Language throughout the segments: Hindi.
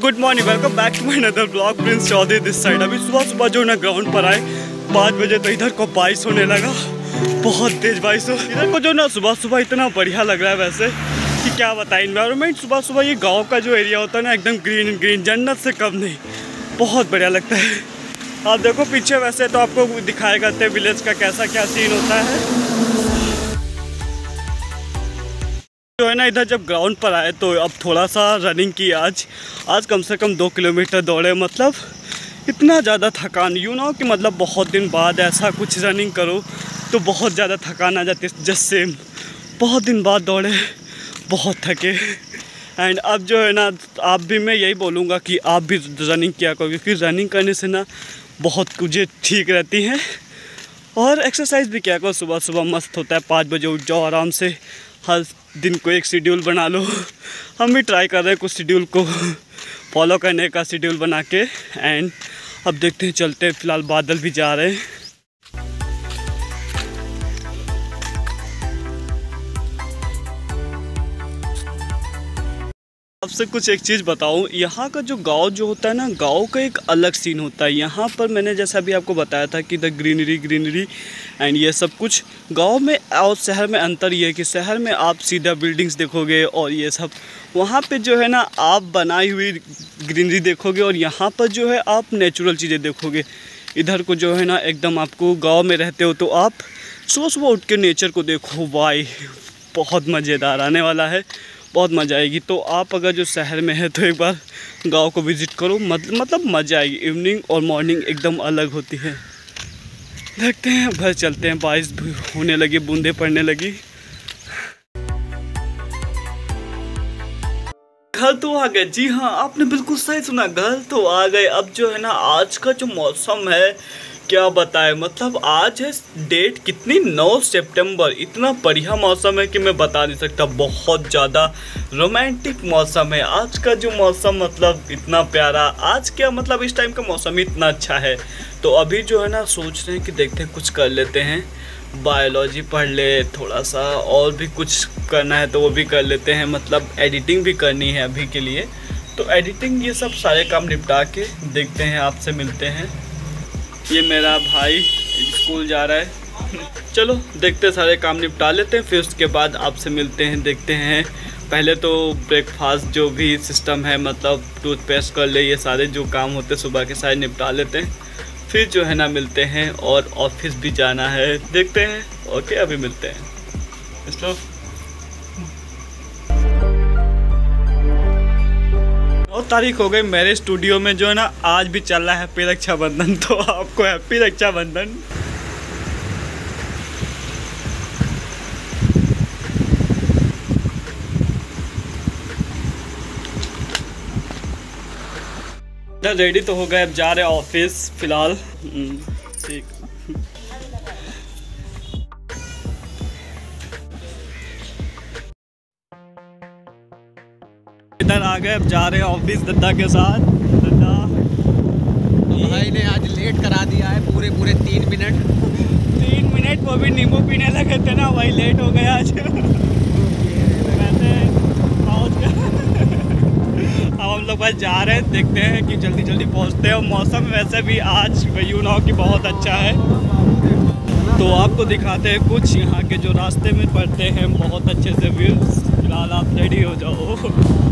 Good morning, welcome back to my another blog. Prince Chaudhary this side. अभी सुबह सुबह जो ना ग्राउंड पर आए 5 बजे तो इधर को बारिश होने लगा, बहुत तेज बारिश हो। इधर को जो ना सुबह सुबह इतना बढ़िया लग रहा है वैसे कि क्या बताएं। इन्वायरमेंट सुबह सुबह ये गांव का जो एरिया होता है ना एकदम ग्रीन ग्रीन, जन्नत से कम नहीं, बहुत बढ़िया लगता है। आप देखो पीछे, वैसे तो आपको दिखाया करते हैं विलेज का कैसा क्या सीन होता है। जो है ना इधर जब ग्राउंड पर आए तो अब थोड़ा सा रनिंग की। आज कम से कम 2 किलोमीटर दौड़े। मतलब इतना ज़्यादा थकान, कि मतलब बहुत दिन बाद ऐसा कुछ रनिंग करो तो बहुत ज़्यादा थकान आ जाती है। जस्ट सेम, बहुत दिन बाद दौड़े, बहुत थके। एंड अब जो है ना आप भी, मैं यही बोलूँगा कि आप भी रनिंग किया करो, क्योंकि रनिंग करने से ना बहुत कुछ ठीक रहती हैं। और एक्सरसाइज भी किया करो, सुबह सुबह मस्त होता है। 5 बजे उठ जाओ आराम से, हर दिन को एक शेड्यूल बना लो। हम भी ट्राई कर रहे हैं कुछ शेड्यूल को फॉलो करने का, शेड्यूल बना के। एंड अब देखते हैं, चलते हैं। फ़िलहाल बादल भी जा रहे हैं। आपसे कुछ एक चीज़ बताऊं, यहाँ का जो गांव जो होता है ना, गांव का एक अलग सीन होता है। यहाँ पर मैंने जैसा भी आपको बताया था कि द ग्रीनरी एंड ये सब कुछ गांव में और शहर में अंतर ये है कि शहर में आप सीधा बिल्डिंग्स देखोगे और ये सब, वहाँ पे जो है ना आप बनाई हुई ग्रीनरी देखोगे, और यहाँ पर जो है आप नेचुरल चीज़ें देखोगे। इधर को जो है ना एकदम, आपको गाँव में रहते हो तो आप सुबह सुबह उठ के नेचर को देखो, वाई बहुत मज़ेदार आने वाला है, बहुत मज़ा आएगी। तो आप अगर जो शहर में है तो एक बार गांव को विज़िट करो, मतलब मज़ा आएगी। इवनिंग और मॉर्निंग एकदम अलग होती है। देखते हैं, घर चलते हैं। बारिश होने लगी, बूंदे पड़ने लगी। घर तो आ गए। जी हाँ, आपने बिल्कुल सही सुना, घर तो आ गए। अब जो है ना आज का जो मौसम है क्या बताएं, मतलब आज है डेट कितनी, 9 सितंबर। इतना बढ़िया मौसम है कि मैं बता नहीं सकता। बहुत ज़्यादा रोमांटिक मौसम है आज का जो मौसम, मतलब इतना प्यारा। आज क्या मतलब इस टाइम का मौसम ही इतना अच्छा है। तो अभी जो है ना सोच रहे हैं कि देखते हैं कुछ कर लेते हैं, बायोलॉजी पढ़ ले थोड़ा सा, और भी कुछ करना है तो वो भी कर लेते हैं। मतलब एडिटिंग भी करनी है अभी के लिए, तो एडिटिंग ये सब सारे काम निपटा के देखते हैं, आपसे मिलते हैं। ये मेरा भाई स्कूल जा रहा है। चलो देखते, सारे काम निपटा लेते हैं, फिर उसके बाद आपसे मिलते हैं, देखते हैं। पहले तो ब्रेकफास्ट जो भी सिस्टम है, मतलब टूथपेस्ट कर ले, ये सारे जो काम होते हैं सुबह के सारे निपटा लेते हैं। फिर जो है ना मिलते हैं, और ऑफिस भी जाना है, देखते हैं। ओके, अभी मिलते हैं। स्टॉप। 9 तारीख हो गई। मेरे स्टूडियो में जो है ना आज भी चल रहा है हैप्पी रक्षाबंधन, तो आपको हैप्पी रक्षाबंधन। रेडी तो हो गए, अब जा रहे हैं ऑफिस फिलहाल। ठीक, इधर आ गए, अब जा रहे हैं ऑफिस दद्दा के साथ। दद्दा भाई ने आज लेट करा दिया है, पूरे 3 मिनट। 3 मिनट, वो भी नींबू पीने लगे थे ना, वही लेट हो गया आज। वैसे पहुँच गए। अब हम लोग बस जा रहे हैं, देखते हैं कि जल्दी जल्दी पहुँचते हैं। और मौसम वैसे भी आज कि बहुत अच्छा है, तो आपको दिखाते हैं कुछ यहाँ के जो रास्ते में पड़ते हैं बहुत अच्छे से व्यूज़। फिलहाल आप रेडी हो जाओ।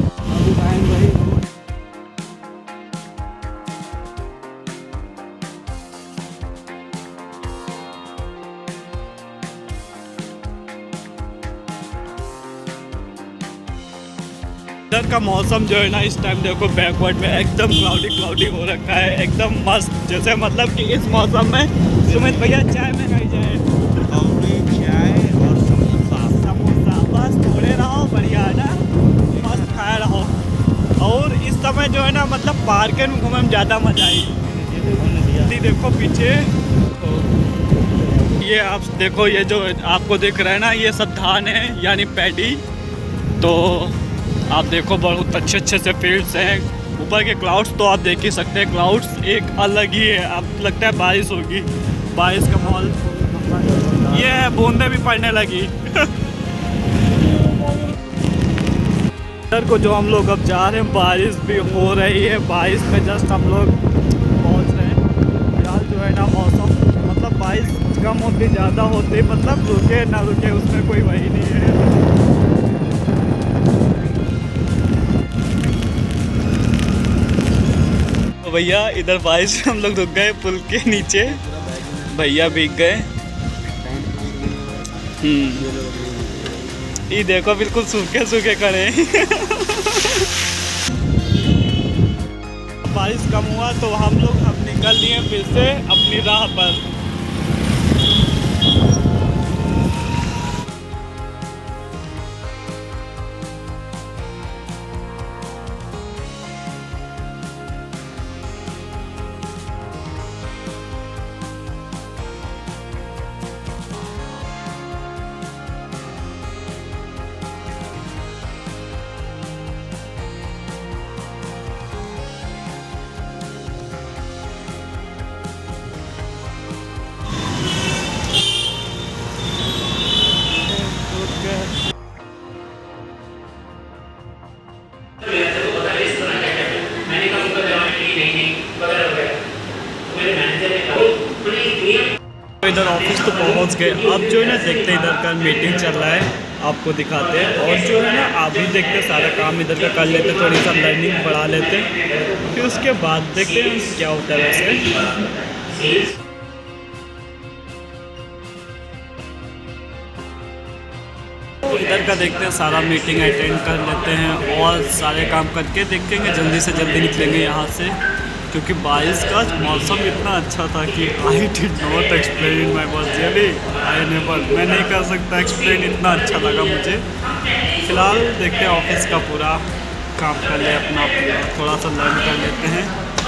इधर का मौसम जो है ना इस टाइम देखो, बैकवर्ड में एकदम क्लाउडी हो रखा है, एकदम मस्त। जैसे मतलब कि इस मौसम में सुमित भैया चाय में खाई जाए, चाय और समोसा बस थोड़े रहो, बढ़िया है ना, मस्त खाया रहो। और इस समय जो है ना मतलब पार्क में घूमने में ज़्यादा मजा आई। देखो पीछे, ये आप देखो, ये जो आपको दिख रहा है ना, ये सब धान है, यानी पैडी। तो आप देखो बहुत अच्छे से फील्ड्स हैं। ऊपर के क्लाउड्स तो आप देख ही सकते हैं, क्लाउड्स एक अलग ही है। अब लगता है बारिश होगी, बारिश का माहौल। ये है, बूंदे भी पड़ने लगी। इधर को जो हम लोग अब जा रहे हैं, बारिश भी हो रही है। बारिश में जस्ट हम लोग पहुंच रहे हैं। फिलहाल जो है ना मौसम मतलब बारिश कम होती ज़्यादा होती, मतलब रुके ना रुके उसमें कोई वही नहीं है। तो भैया इधर बारिश में हम लोग रुक गए पुल के नीचे, भैया भीग गए। ये देखो बिल्कुल सूखे सूखे खड़े हैं। बारिश कम हुआ तो हम निकल लिए फिर से अपनी राह पर। इधर ऑफिस तो पहुंच गए। अब जो है ना देखते हैं, इधर का मीटिंग चल रहा है, आपको दिखाते हैं। और जो है ना आप भी देखते हैं, सारा काम इधर का कर लेते, थोड़ी सा लर्निंग बढ़ा लेते, फिर उसके बाद देखते हैं क्या होता है। वैसे तो इधर का देखते हैं, सारा मीटिंग अटेंड कर लेते हैं और सारे काम करके देखेंगे, जल्दी से जल्दी निकलेंगे यहाँ से, क्योंकि बारिश का मौसम इतना अच्छा था कि I did not explain in my words, really I never, मैं नहीं कर सकता एक्सप्लेन, इतना अच्छा लगा मुझे। फिलहाल देखते हैं ऑफिस का पूरा काम कर ले अपना, थोड़ा सा लर्न कर लेते हैं।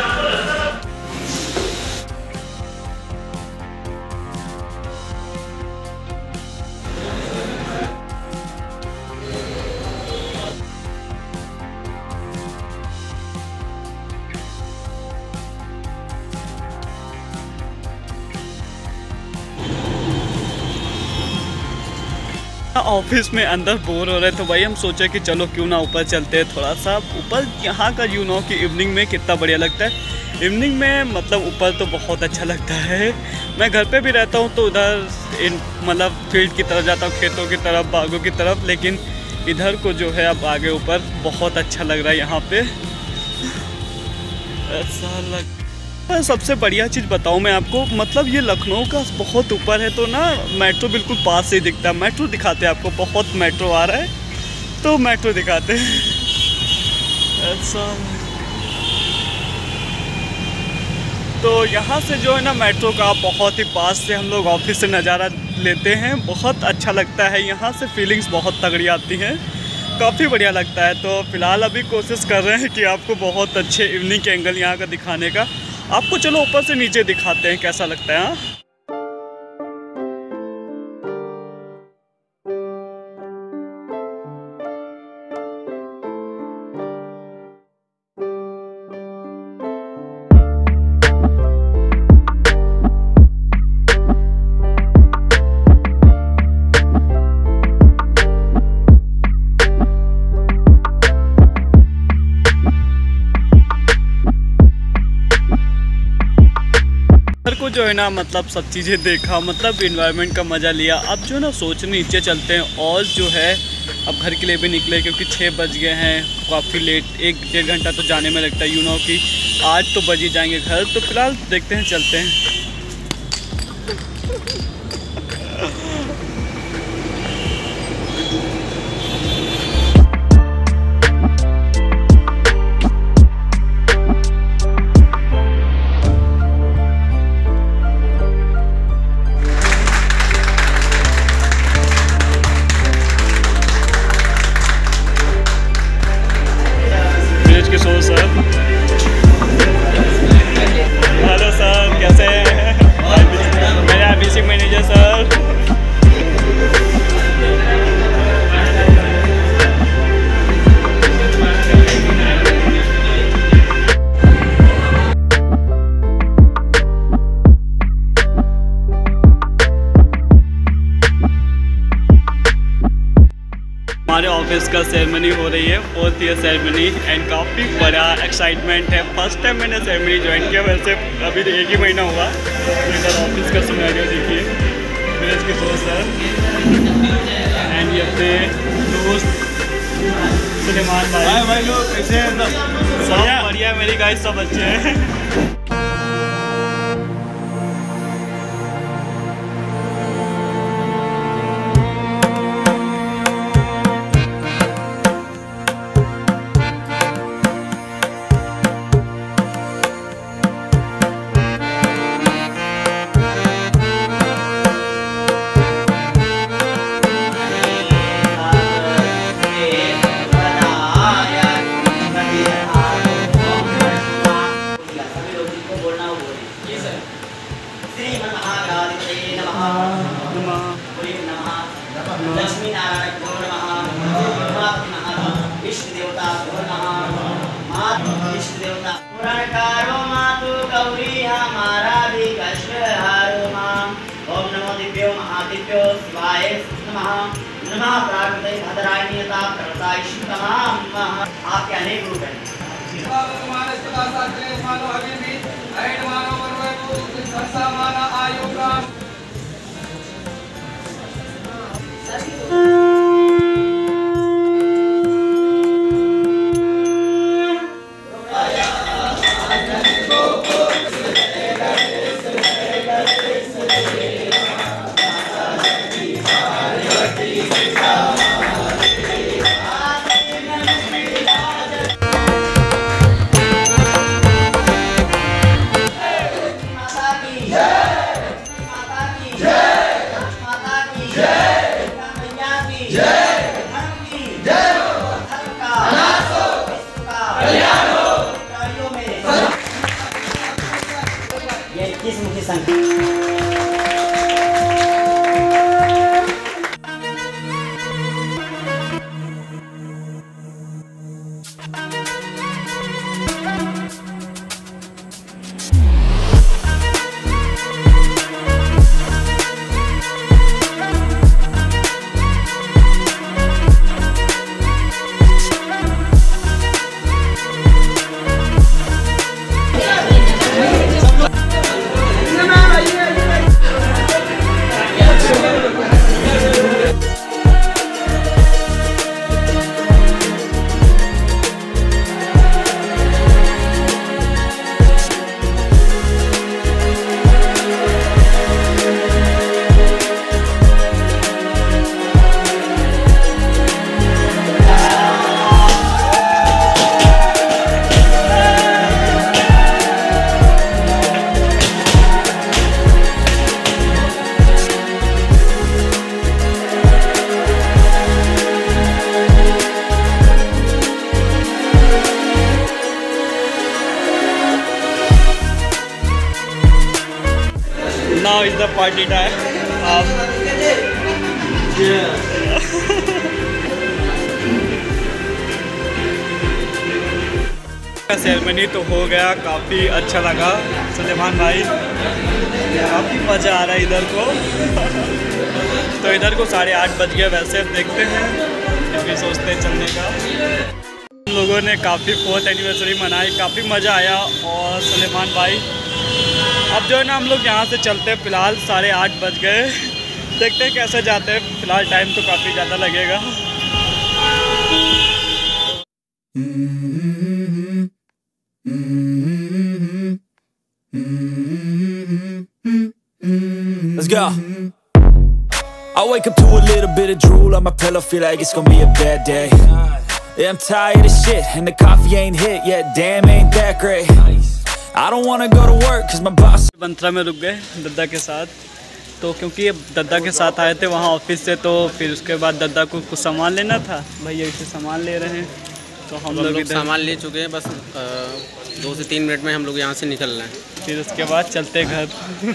ऑफिस में अंदर बोर हो रहे तो भाई हम सोचे कि चलो क्यों ना ऊपर चलते हैं थोड़ा सा ऊपर। यहाँ का यू नो कि इवनिंग में कितना बढ़िया लगता है। इवनिंग में मतलब ऊपर तो बहुत अच्छा लगता है। मैं घर पे भी रहता हूँ तो उधर मतलब फील्ड की तरफ जाता हूँ, खेतों की तरफ, बागों की तरफ, लेकिन इधर को जो है अब आगे ऊपर बहुत अच्छा लग रहा है यहाँ पे। ऐसा लग सबसे बढ़िया चीज़ बताऊँ मैं आपको, मतलब ये लखनऊ का बहुत ऊपर है तो ना मेट्रो बिल्कुल पास से ही दिखता है। मेट्रो दिखाते हैं आपको, बहुत मेट्रो आ रहा है तो मेट्रो दिखाते हैं। ऐसा तो यहाँ से जो है ना मेट्रो का बहुत ही पास से हम लोग ऑफिस से नज़ारा लेते हैं, बहुत अच्छा लगता है। यहाँ से फीलिंग्स बहुत तगड़ी आती हैं, काफ़ी बढ़िया लगता है। तो फिलहाल अभी कोशिश कर रहे हैं कि आपको बहुत अच्छे इवनिंग के एंगल यहाँ का दिखाने का। आपको चलो ऊपर से नीचे दिखाते हैं कैसा लगता है। हाँ को जो है ना मतलब सब चीज़ें देखा, मतलब इन्वायरमेंट का मज़ा लिया। अब जो है ना सोच नीचे चलते हैं और जो है अब घर के लिए भी निकले क्योंकि 6 बज गए हैं, काफ़ी लेट, 1-1.5 घंटा तो जाने में लगता है। यू नो कि 8 तो बज ही जाएंगे घर। तो फिलहाल देखते हैं, चलते हैं। हेलो सर, कैसे हैं? मेरा अभिषेक मैनेजर सर। ऑफिस का सेरेमनी हो रही है, 4th ईयर सेरेमनी, एंड काफ़ी बड़ा एक्साइटमेंट है। फर्स्ट टाइम मैंने सेरेमनी ज्वाइन किया, वैसे अभी 1 ही महीना हुआ। इधर ऑफिस का सिनेरियो देखिए, मेरे इसके दोस्त है एंड ये अपने दोस्त सुलेमान भाई लोग कैसे हैं? सब बढ़िया, मेरी गाइस सब अच्छे हैं। लक्ष्मी नारायण को नमः, इष्ट देवता को नमः, मातु इष्ट देवता पुराणकारो मातु गौरी हमारा भी कष्ट हारो मां। ओम नमो दिव्यो महादिव्यो शिवाय नमः, नमः प्राकृते भद्रायणीयता प्रताइष्टमां। आपके अनेक रूप हैं। मुखी संख्या Now is the party time. Ceremony तो हो गया, काफ़ी अच्छा लगा सुलेमान भाई, काफ़ी मज़ा आ रहा है इधर को। तो इधर को 8:30 बज गए। वैसे अब देखते हैं, क्योंकि सोचते हैं चलने का। हम लोगों ने काफ़ी 4th एनिवर्सरी मनाई, काफ़ी मज़ा आया। और सुलेमान भाई अब जो है ना, हम लोग यहाँ से चलते हैं। फ़िलहाल 8:30 बज गए, देखते हैं कैसे जाते हैं। फ़िलहाल टाइम तो काफ़ी ज़्यादा लगेगा। Let's go. I wake up to a little bit of drool on my pillow, feel like it's gonna be a bad day. Yeah, I'm tired of shit, and the coffee ain't hit yet, damn ain't that great. I don't wanna go to work, cause my boss... बंत्रा में रुक गए दद्दा के साथ, तो क्योंकि दद्दा के साथ आए थे वहाँ ऑफिस से, तो फिर उसके बाद दद्दा को कुछ सामान लेना था। भैया इसे सामान ले रहे हैं, तो हम लोग सामान ले चुके हैं। बस 2 से 3 मिनट में हम लोग यहाँ से निकल रहे हैं। फिर उसके बाद चलते घर।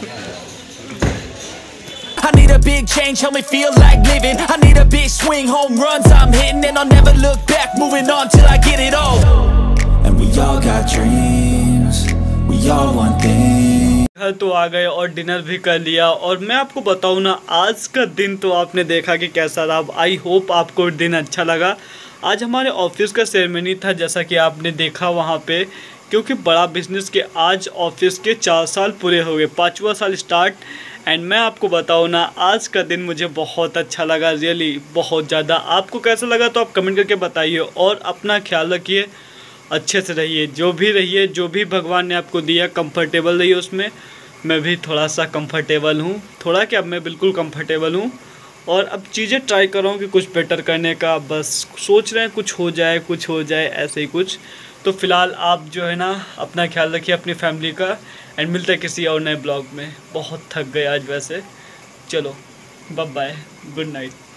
I need a big change, help me feel like living. I need a big swing, home runs I'm hitting, and I'll never look back, moving on till I get it all. And we all got dreams, we all want things. घर तो आ गए और डिनर भी कर लिया। और मैं आपको बताऊँ ना, आज का दिन तो आपने देखा कि कैसा रहा। आई होप आपको दिन अच्छा लगा। आज हमारे ऑफिस का सेरेमनी था, जैसा कि आपने देखा वहाँ पे, क्योंकि बड़ा बिजनेस के आज ऑफिस के 4 साल पूरे हो गए, 5वां साल स्टार्ट। एंड मैं आपको बताऊँ ना, आज का दिन मुझे बहुत अच्छा लगा, रियली बहुत ज़्यादा। आपको कैसा लगा तो आप कमेंट करके बताइए। और अपना ख्याल रखिए, अच्छे से रहिए, जो भी रहिए, जो भी भगवान ने आपको दिया कंफर्टेबल रहिए उसमें। मैं भी थोड़ा सा कंफर्टेबल हूँ, थोड़ा क्या, मैं बिल्कुल कंफर्टेबल हूँ। और अब चीज़ें ट्राई कर रहा हूँ कि कुछ बेटर करने का, बस सोच रहे हैं कुछ हो जाए ऐसे ही कुछ। तो फ़िलहाल आप जो है ना अपना ख्याल रखिए, अपनी फैमिली का। एंड मिलते हैं किसी और नए ब्लॉग में। बहुत थक गए आज वैसे। चलो बाय बाय, गुड नाइट।